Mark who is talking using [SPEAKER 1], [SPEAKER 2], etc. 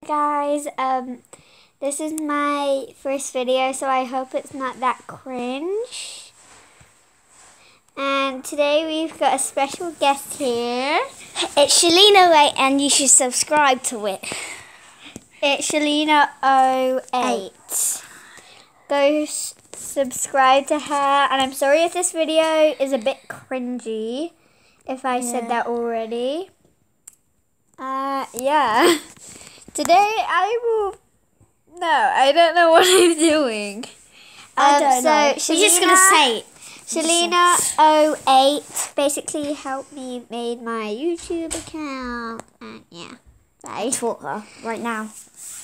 [SPEAKER 1] Guys, this is my first video, so I hope it's not that cringe. And today we've got a special guest here.
[SPEAKER 2] It's Shalina Ray, and you should subscribe to it.
[SPEAKER 1] It's Shalina08. Go subscribe to her. And I'm sorry if this video is a bit cringy, if I said that already. Yeah. Today I don't know what I'm doing.
[SPEAKER 2] I don't know.
[SPEAKER 1] So
[SPEAKER 2] You're just going to say it.
[SPEAKER 1] Shalina08 basically helped me made my YouTube account. And yeah. Bye.
[SPEAKER 2] I taught her right now.